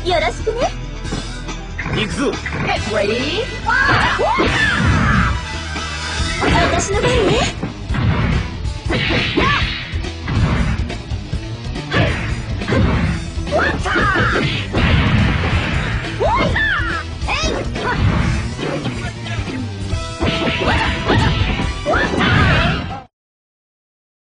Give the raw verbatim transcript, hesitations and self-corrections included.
よろしくね。 行くぞ。 私の番ね。